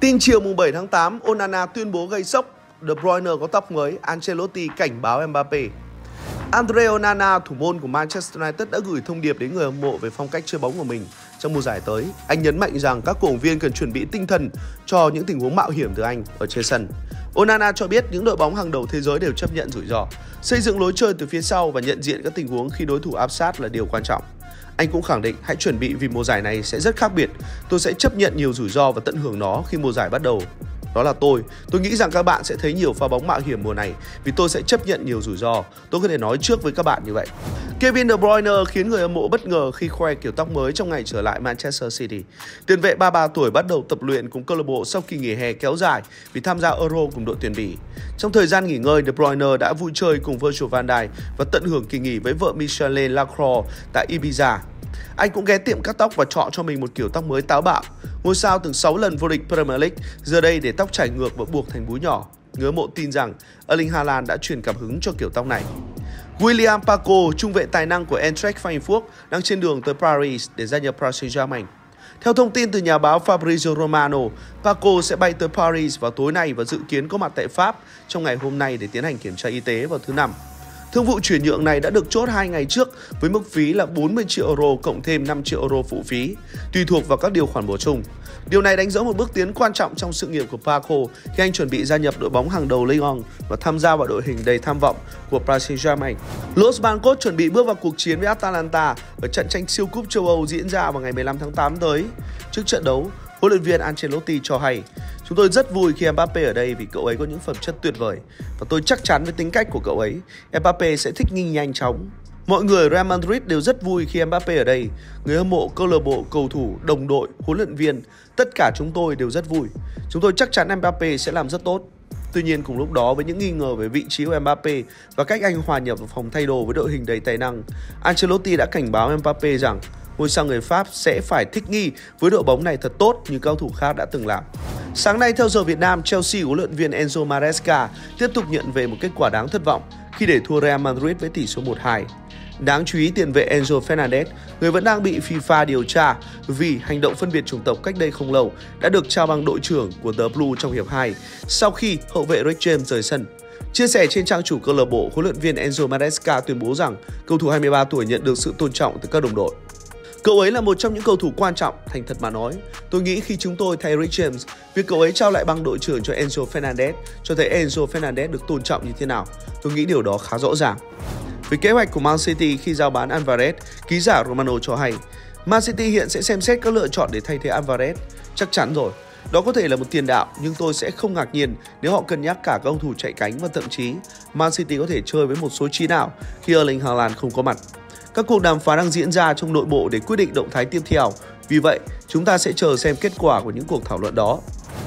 Tin chiều mùng 7 tháng 8, Onana tuyên bố gây sốc, De Bruyne có tóc mới, Ancelotti cảnh báo Mbappe. Andre Onana, thủ môn của Manchester United đã gửi thông điệp đến người hâm mộ về phong cách chơi bóng của mình trong mùa giải tới. Anh nhấn mạnh rằng các cổ động viên cần chuẩn bị tinh thần cho những tình huống mạo hiểm từ anh ở trên sân. Onana cho biết những đội bóng hàng đầu thế giới đều chấp nhận rủi ro, xây dựng lối chơi từ phía sau và nhận diện các tình huống khi đối thủ áp sát là điều quan trọng. Anh cũng khẳng định hãy chuẩn bị vì mùa giải này sẽ rất khác biệt. Tôi sẽ chấp nhận nhiều rủi ro và tận hưởng nó khi mùa giải bắt đầu. Đó là tôi nghĩ rằng các bạn sẽ thấy nhiều pha bóng mạo hiểm mùa này vì tôi sẽ chấp nhận nhiều rủi ro. Tôi có thể nói trước với các bạn như vậy. Kevin De Bruyne khiến người hâm mộ bất ngờ khi khoe kiểu tóc mới trong ngày trở lại Manchester City. Tiền vệ 33 tuổi bắt đầu tập luyện cùng câu lạc bộ sau kỳ nghỉ hè kéo dài vì tham gia Euro cùng đội tuyển Bỉ. Trong thời gian nghỉ ngơi, De Bruyne đã vui chơi cùng Virgil van Dijk và tận hưởng kỳ nghỉ với vợ Michelle Lacroix tại Ibiza. Anh cũng ghé tiệm cắt tóc và chọn cho mình một kiểu tóc mới táo bạo. Ngôi sao từng 6 lần vô địch Premier League giờ đây để tóc chảy ngược và buộc thành búi nhỏ. Người hâm mộ tin rằng Erling Haaland đã truyền cảm hứng cho kiểu tóc này. William Paco, trung vệ tài năng của Eintracht Frankfurt, đang trên đường tới Paris để gia nhập Paris Saint-Germain. Theo thông tin từ nhà báo Fabrizio Romano, Paco sẽ bay tới Paris vào tối nay và dự kiến có mặt tại Pháp trong ngày hôm nay để tiến hành kiểm tra y tế vào thứ Năm. Thương vụ chuyển nhượng này đã được chốt 2 ngày trước với mức phí là 40 triệu euro cộng thêm 5 triệu euro phụ phí, tùy thuộc vào các điều khoản bổ sung. Điều này đánh dấu một bước tiến quan trọng trong sự nghiệp của Paco khi anh chuẩn bị gia nhập đội bóng hàng đầu Ligue 1 và tham gia vào đội hình đầy tham vọng của Paris Saint-Germain. Los Blancos chuẩn bị bước vào cuộc chiến với Atalanta ở trận tranh siêu cúp châu Âu diễn ra vào ngày 15 tháng 8 tới. Trước trận đấu, huấn luyện viên Ancelotti cho hay: "Chúng tôi rất vui khi Mbappe ở đây vì cậu ấy có những phẩm chất tuyệt vời và tôi chắc chắn với tính cách của cậu ấy, Mbappe sẽ thích nghi nhanh chóng. Mọi người ở Real Madrid đều rất vui khi Mbappe ở đây, người hâm mộ, câu lạc bộ, cầu thủ, đồng đội, huấn luyện viên, tất cả chúng tôi đều rất vui. Chúng tôi chắc chắn Mbappe sẽ làm rất tốt." Tuy nhiên, cùng lúc đó với những nghi ngờ về vị trí của Mbappe và cách anh hòa nhập vào phòng thay đồ với đội hình đầy tài năng, Ancelotti đã cảnh báo Mbappe rằng ngôi sao người Pháp sẽ phải thích nghi với đội bóng này thật tốt như cao thủ khác đã từng làm. Sáng nay theo giờ Việt Nam, Chelsea huấn luyện viên Enzo Maresca tiếp tục nhận về một kết quả đáng thất vọng khi để thua Real Madrid với tỷ số 1-2. Đáng chú ý, tiền vệ Enzo Fernandez, người vẫn đang bị FIFA điều tra vì hành động phân biệt chủng tộc cách đây không lâu, đã được trao bằng đội trưởng của The Blue trong hiệp 2 sau khi hậu vệ Rick James rời sân. Chia sẻ trên trang chủ câu lạc bộ, huấn luyện viên Enzo Maresca tuyên bố rằng cầu thủ 23 tuổi nhận được sự tôn trọng từ các đồng đội. "Cậu ấy là một trong những cầu thủ quan trọng, thành thật mà nói. Tôi nghĩ khi chúng tôi thay Rick James, việc cậu ấy trao lại băng đội trưởng cho Enzo Fernandez cho thấy Enzo Fernandez được tôn trọng như thế nào. Tôi nghĩ điều đó khá rõ ràng." Về kế hoạch của Man City khi giao bán Alvarez, ký giả Romano cho hay, Man City hiện sẽ xem xét các lựa chọn để thay thế Alvarez. "Chắc chắn rồi, đó có thể là một tiền đạo, nhưng tôi sẽ không ngạc nhiên nếu họ cân nhắc cả các cầu thủ chạy cánh và thậm chí Man City có thể chơi với một số trí nào khi Erling Haaland không có mặt. Các cuộc đàm phán đang diễn ra trong nội bộ để quyết định động thái tiếp theo. Vì vậy, chúng ta sẽ chờ xem kết quả của những cuộc thảo luận đó."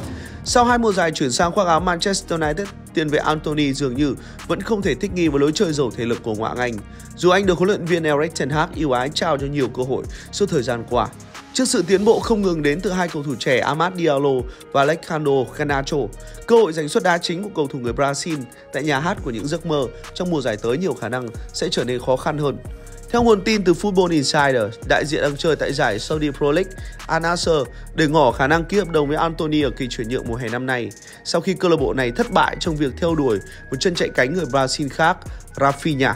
Sau 2 mùa dài chuyển sang khoác áo Manchester United, tiền vệ Anthony dường như vẫn không thể thích nghi với lối chơi giàu thể lực của ngoại hạng Anh, dù anh được huấn luyện viên Erik ten Hag ưu ái trao cho nhiều cơ hội suốt thời gian qua. Trước sự tiến bộ không ngừng đến từ hai cầu thủ trẻ Amad Diallo và Alejandro Garnacho, cơ hội giành suất đá chính của cầu thủ người Brazil tại nhà hát của những giấc mơ trong mùa giải tới nhiều khả năng sẽ trở nên khó khăn hơn. Theo nguồn tin từ Football Insider, đại diện đang chơi tại giải Saudi Pro League, Al Nassr để ngỏ khả năng ký hợp đồng với Anthony ở kỳ chuyển nhượng mùa hè năm nay, sau khi câu lạc bộ này thất bại trong việc theo đuổi một chân chạy cánh người Brazil khác, Rafinha.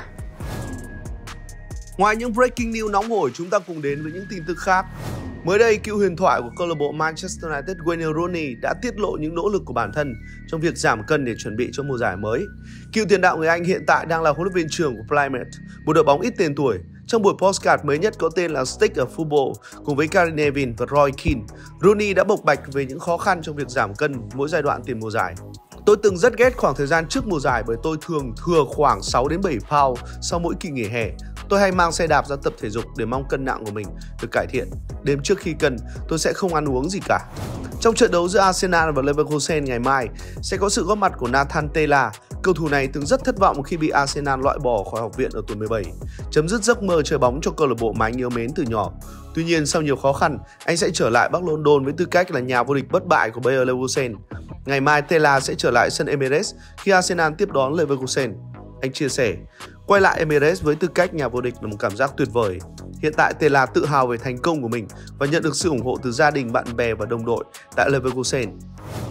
Ngoài những breaking news nóng hổi, chúng ta cùng đến với những tin tức khác. Mới đây, cựu huyền thoại của câu lạc bộ Manchester United Wayne Rooney đã tiết lộ những nỗ lực của bản thân trong việc giảm cân để chuẩn bị cho mùa giải mới. Cựu tiền đạo người Anh hiện tại đang là huấn luyện viên trưởng của Plymouth, một đội bóng ít tên tuổi. Trong buổi podcast mới nhất có tên là Stick of Football cùng với Gary Neville và Roy Keane, Rooney đã bộc bạch về những khó khăn trong việc giảm cân mỗi giai đoạn tiền mùa giải. "Tôi từng rất ghét khoảng thời gian trước mùa giải bởi tôi thường thừa khoảng 6 đến 7 pound sau mỗi kỳ nghỉ hè. Tôi hay mang xe đạp ra tập thể dục để mong cân nặng của mình được cải thiện. Đêm trước khi cân, tôi sẽ không ăn uống gì cả." Trong trận đấu giữa Arsenal và Leverkusen ngày mai, sẽ có sự góp mặt của Nathan Tella. Cầu thủ này từng rất thất vọng khi bị Arsenal loại bỏ khỏi học viện ở tuổi 17, chấm dứt giấc mơ chơi bóng cho câu lạc bộ mà anh yêu mến từ nhỏ. Tuy nhiên, sau nhiều khó khăn, anh sẽ trở lại Bắc London với tư cách là nhà vô địch bất bại của Bayer Leverkusen. Ngày mai, Tella sẽ trở lại sân Emirates khi Arsenal tiếp đón Leverkusen. Anh chia sẻ, "Quay lại Emirates với tư cách nhà vô địch là một cảm giác tuyệt vời. Hiện tại Tella tự hào về thành công của mình và nhận được sự ủng hộ từ gia đình, bạn bè và đồng đội tại Leverkusen."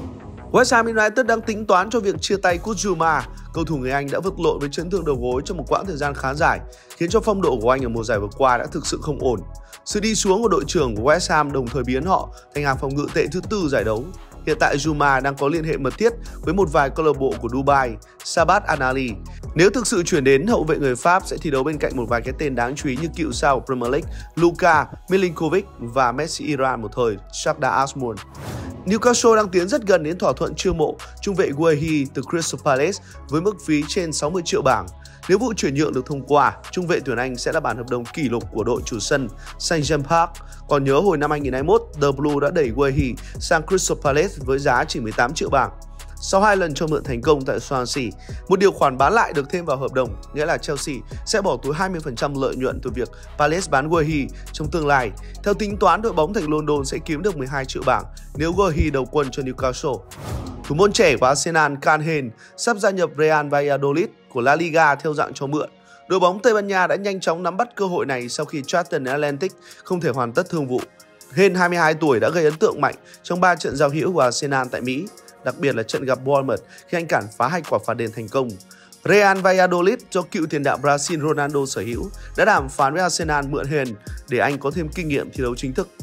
West Ham United đang tính toán cho việc chia tay Kuzuma. Cầu thủ người Anh đã vật lộn với chấn thương đầu gối trong một quãng thời gian khá dài, khiến cho phong độ của anh ở mùa giải vừa qua đã thực sự không ổn. Sự đi xuống của đội trưởng của West Ham đồng thời biến họ thành hàng phòng ngự tệ thứ tư giải đấu. Hiện tại Zouma đang có liên hệ mật thiết với một vài câu lạc bộ của Dubai, Sabah Al Ahly. Nếu thực sự chuyển đến, hậu vệ người Pháp sẽ thi đấu bên cạnh một vài cái tên đáng chú ý như cựu sao của Premier League Luka Milinkovic và Messi Iran một thời Sardar Azmoun. Newcastle đang tiến rất gần đến thỏa thuận chiêu mộ trung vệ Guehi từ Crystal Palace với mức phí trên 60 triệu bảng. Nếu vụ chuyển nhượng được thông qua, trung vệ tuyển Anh sẽ là bản hợp đồng kỷ lục của đội chủ sân St James Park. Còn nhớ hồi năm 2021, The Blue đã đẩy Guehi sang Crystal Palace với giá chỉ 18 triệu bảng. Sau 2 lần cho mượn thành công tại Swansea, một điều khoản bán lại được thêm vào hợp đồng, nghĩa là Chelsea sẽ bỏ túi 20% lợi nhuận từ việc Palace bán Guehi trong tương lai. Theo tính toán, đội bóng thành London sẽ kiếm được 12 triệu bảng nếu Guehi đầu quân cho Newcastle. Thủ môn trẻ của Arsenal Kane sắp gia nhập Real Valladolid của La Liga theo dạng cho mượn. Đội bóng Tây Ban Nha đã nhanh chóng nắm bắt cơ hội này sau khi Charlton Atlantic không thể hoàn tất thương vụ. Kane 22 tuổi đã gây ấn tượng mạnh trong 3 trận giao hữu của Arsenal tại Mỹ, đặc biệt là trận gặp Bournemouth khi anh cản phá hai quả phạt đền thành công. Real Valladolid do cựu tiền đạo Brazil Ronaldo sở hữu đã đàm phán với Arsenal mượn Kane để anh có thêm kinh nghiệm thi đấu chính thức.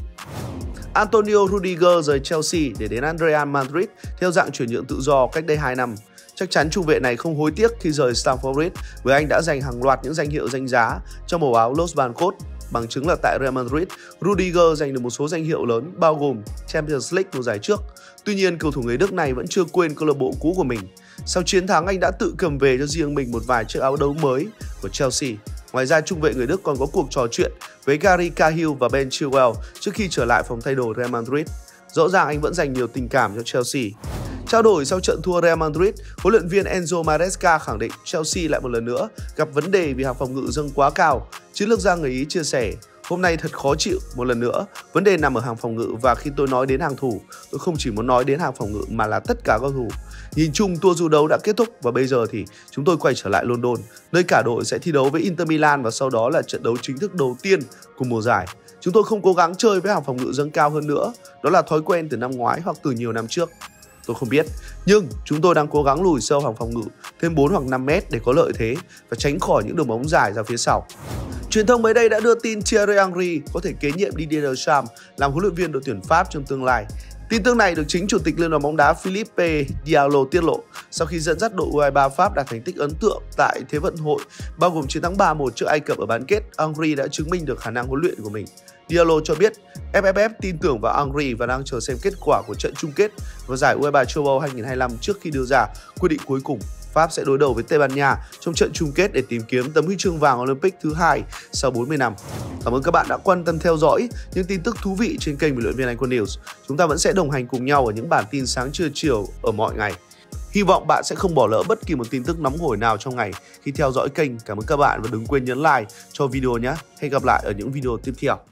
Antonio Rudiger rời Chelsea để đến Real Madrid theo dạng chuyển nhượng tự do cách đây 2 năm. Chắc chắn trung vệ này không hối tiếc khi rời Stamford Bridge bởi anh đã giành hàng loạt những danh hiệu danh giá trong màu áo Los Blancos. Bằng chứng là tại Real Madrid, Rudiger giành được một số danh hiệu lớn bao gồm Champions League mùa giải trước. Tuy nhiên, cầu thủ người Đức này vẫn chưa quên câu lạc bộ cũ của mình. Sau chiến thắng, anh đã tự cầm về cho riêng mình một vài chiếc áo đấu mới của Chelsea. Ngoài ra, trung vệ người Đức còn có cuộc trò chuyện với Gary Cahill và Ben Chilwell trước khi trở lại phòng thay đồ Real Madrid. Rõ ràng anh vẫn dành nhiều tình cảm cho Chelsea. Trao đổi sau trận thua Real Madrid, huấn luyện viên Enzo Maresca khẳng định Chelsea lại một lần nữa gặp vấn đề vì hàng phòng ngự dâng quá cao. Chiến lược gia người Ý chia sẻ: "Hôm nay thật khó chịu, một lần nữa, vấn đề nằm ở hàng phòng ngự và khi tôi nói đến hàng thủ, tôi không chỉ muốn nói đến hàng phòng ngự mà là tất cả các cầu thủ. Nhìn chung, tour du đấu đã kết thúc và bây giờ thì chúng tôi quay trở lại London, nơi cả đội sẽ thi đấu với Inter Milan và sau đó là trận đấu chính thức đầu tiên của mùa giải. Chúng tôi không cố gắng chơi với hàng phòng ngự dâng cao hơn nữa, đó là thói quen từ năm ngoái hoặc từ nhiều năm trước. Tôi không biết, nhưng chúng tôi đang cố gắng lùi sâu hàng phòng ngự thêm 4 hoặc 5 mét để có lợi thế và tránh khỏi những đường bóng dài ra phía sau." Truyền thông mới đây đã đưa tin Thierry Henry có thể kế nhiệm Didier Deschamps làm huấn luyện viên đội tuyển Pháp trong tương lai. Tin tức này được chính chủ tịch Liên đoàn bóng đá Philippe Diallo tiết lộ sau khi dẫn dắt đội U23 Pháp đạt thành tích ấn tượng tại Thế vận hội, bao gồm chiến thắng 3-1 trước Ai Cập ở bán kết. Henry đã chứng minh được khả năng huấn luyện của mình. Diallo cho biết FFF tin tưởng vào Henry và đang chờ xem kết quả của trận chung kết và giải U23 châu Âu 2025 trước khi đưa ra quyết định cuối cùng. Pháp sẽ đối đầu với Tây Ban Nha trong trận chung kết để tìm kiếm tấm huy chương vàng Olympic thứ 2 sau 40 năm. Cảm ơn các bạn đã quan tâm theo dõi những tin tức thú vị trên kênh Bình luận viên Anh Quân News. Chúng ta vẫn sẽ đồng hành cùng nhau ở những bản tin sáng trưa chiều ở mọi ngày. Hy vọng bạn sẽ không bỏ lỡ bất kỳ một tin tức nóng hổi nào trong ngày khi theo dõi kênh. Cảm ơn các bạn và đừng quên nhấn like cho video nhé. Hẹn gặp lại ở những video tiếp theo.